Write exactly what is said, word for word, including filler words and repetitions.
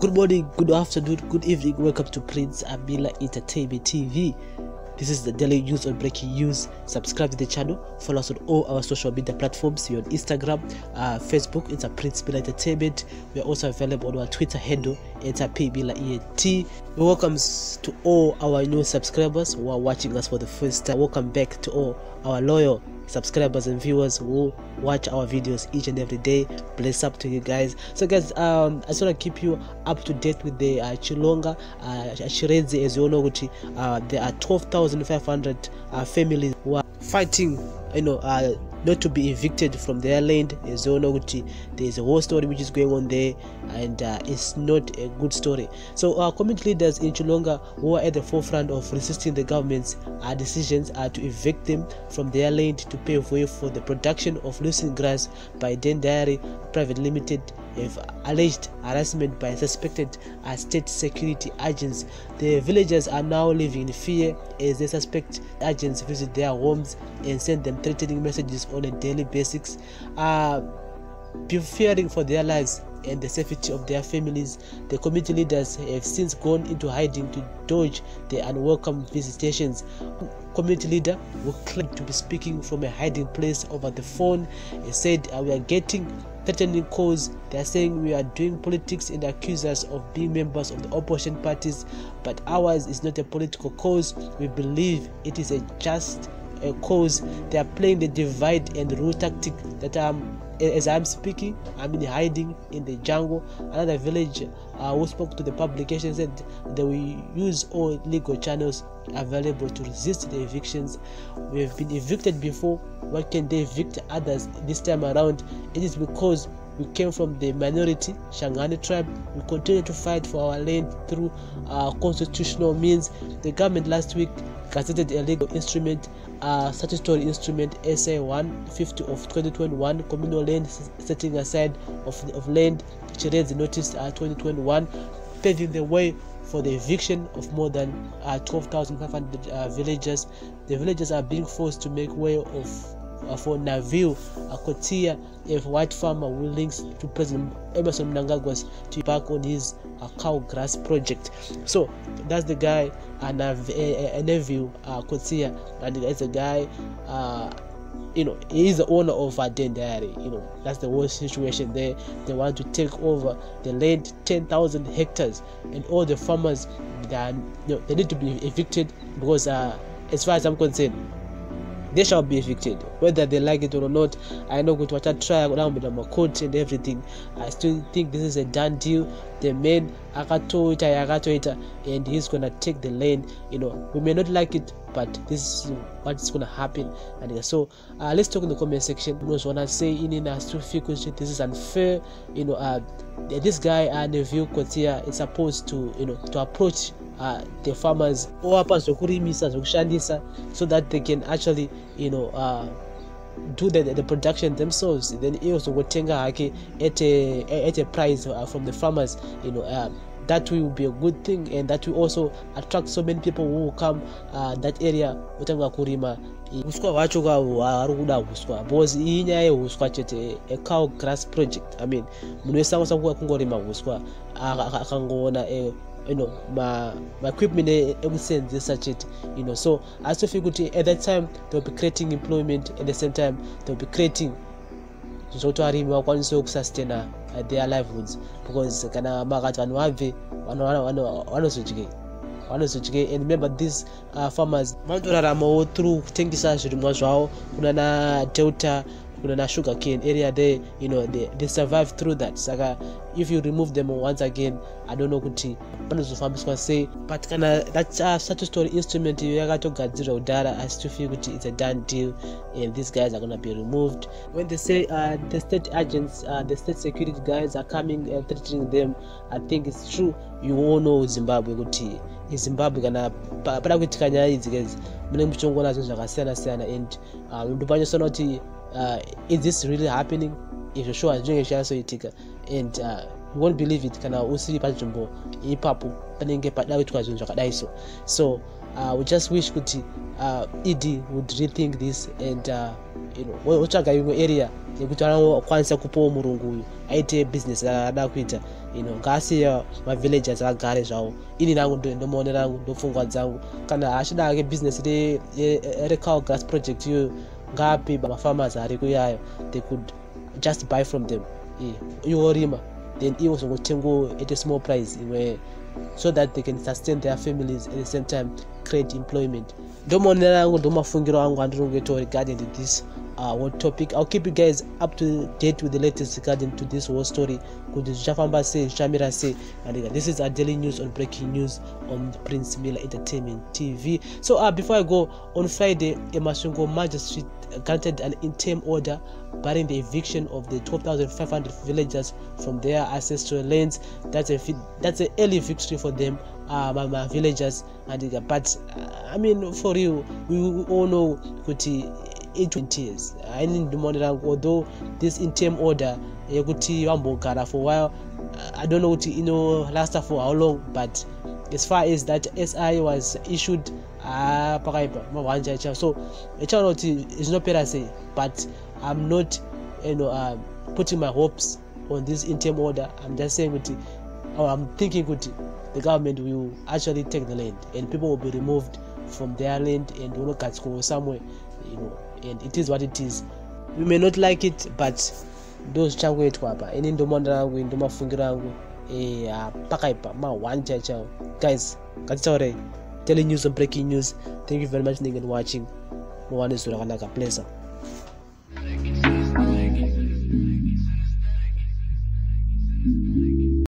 Good morning, good afternoon, good evening. Welcome to Prince Amila Entertainment T V. This is the daily news on breaking news. Subscribe to the channel. Follow us on all our social media platforms. We're on Instagram, uh, Facebook. It's a Prince Amila Entertainment. We're also available on our Twitter handle. It's a P Mila E N T. Welcome to all our new subscribers who are watching us for the first time. Welcome back to all our loyal subscribers and viewers who watch our videos each and every day. Bless up to you guys. So guys, um I just want to keep you up to date with the uh, Chilonga uh, Chiredzi. As you all know, uh, there are twelve thousand five hundred uh, families who are fighting, you know, uh, not to be evicted from their land. As you all know, there's a whole story which is going on there, and uh, it's not a good story. So our uh, community leaders in Chilonga who are at the forefront of resisting the government's uh, decisions are to evict them from their land to pave way for the production of lucerne grass by Den Dairy Private Limited. If alleged harassment by suspected uh, state security agents, the villagers are now living in fear as they suspect agents visit their homes and send them threatening messages on a daily basis, uh, fearing for their lives and the safety of their families. The community leaders have since gone into hiding to dodge the unwelcome visitations. Community leader who claimed to be speaking from a hiding place over the phone, he said, uh, we are getting threatening calls. They are saying we are doing politics and accuse us of being members of the opposition parties, but ours is not a political cause. We believe it is a just a cause. They are playing the divide and rule tactic that um as I'm speaking, I'm in hiding in the jungle. Another village uh, who spoke to the publication said they will use all legal channels available to resist the evictions. We have been evicted before. Why can't they evict others this time around? It is because we came from the minority Shangani tribe. We continue to fight for our land through uh, constitutional means. The government last week gazetted a legal instrument, uh, statutory instrument S A one fifty of twenty twenty-one, communal land setting aside of, of land. Chiredzi noticed uh, twenty twenty-one, paving the way for the eviction of more than uh, twelve thousand five hundred uh, villagers. The villagers are being forced to make way of uh, for Naville Akotia, a white farmer who links to President Emerson Mnangagwa to back on his uh, cow grass project. So that's the guy, and uh, Naville Akotia, and that's the guy. Uh, you know, he is the owner of uh, Den Dairy. You know, that's the whole situation there. They want to take over the land, ten thousand hectares, and all the farmers, they, are, you know, they need to be evicted because, uh, as far as I'm concerned, they shall be evicted, whether they like it or not. I know good what I try around with my court and everything. I still think this is a done deal. The man akatoita yakatoita, and he's gonna take the land. You know, we may not like it, but this is what's gonna happen. And so uh, let's talk in the comment section. You know, so when I say in in still feel this is unfair. You know, uh, this guy uh, Naville Akotia is supposed to, you know, to approach uh, the farmers so that they can actually, you know, uh, do the, the production themselves. Then he also would tenga hake at a at a price uh, from the farmers. You know, uh, that will be a good thing, and that will also attract so many people who will come uh, that area. Utanga kurima uswa wacho kwa waruda uswa because inya ye uswa chete a cow grass project. I mean, munwesa kwa sababu kungorima uswa akangona e you know my my equipment ebusenze such it, you know. So I also feel good at that time they'll be creating employment, at the same time they'll be creating so to arima wakwanisa kusustain uh, their livelihoods, because kana makati vanhu vabve vanosojike vanosojike and remember these uh, farmers vantoraramawo through kutengesa zvirimwa zvavo kunana Delta, kunana sugar cane area there, you know, they, they survive through that. Saka if you remove them once again, I don't know kuti panozofambiswa say, but kana that uh, statutory instrument yakatogadzirwa kudhara, I still feel kuti it's a done deal and these guys are gonna be removed. When they say uh, the state agents, uh, the state security guys are coming and threatening them, I think it's true. You all know Zimbabwe kuti in Zimbabwe kana pada kuitika nyaya idzi guys mune muchongona zvinhu zvakasiyana siyana, and uh, ndopanyosona kuti uh, is this really happening? If you're sure zvinenge zvichasoitika, and uh, you won't believe it kana usiri panzvimbo ipapo panenge pada kuitika zvinhu zvakadai so. So uh, we just wish kuti uh, E D would rethink this and uh, you know otsvaga imwe area yekuti vanokwanisa kupawo murungu uyu aite business yaada kuita you know ngasiya mavillagers agare zvavo. Ini nangu ndomuonera rangu ndopfungwa dzangu kana achida ake business recal gas project iyoyo ngape mafarmers ari kuyayo they could just buy from them iwo rima then iwo zongotengo at a small price imwe so that they can sustain their families at the same time create employment. Ndomuonera rangu ndomafungiro angu andirongoita regarding to this uh, what topic. I'll keep you guys up to date with the latest regarding to this whole story. Kudijafamba say Shamira say and this is our daily news on breaking news on the Prince Miller Entertainment T V. So uh, before I go, on Friday Emasongo Magistrate granted an interim order barring the eviction of the twelve thousand five hundred villagers from their ancestral lands. That's a that's an early victory for them, uh, my, my villagers. And but uh, I mean, for you, we, we all know kuti twenty years. I need the money. Although this interim order, kuti wambogara for a while, I don't know what you know last for how long. But as far as that S I was issued, ah, uh, so it's not better say. But I'm not, you know, uh, putting my hopes on this interim order. I'm just saying, or I'm thinking, the government will actually take the land and people will be removed from their land and will not go somewhere, you know. And it is what it is. We may not like it, but those changu etu hapa. Eni ndo mwanda rangu, ndo mafungi rangu. E, pakaipa, ma wanja chao. Guys, katita ore. Telling you some breaking news. Thank you very much for watching. Mwane sura kanaka. Pleasure.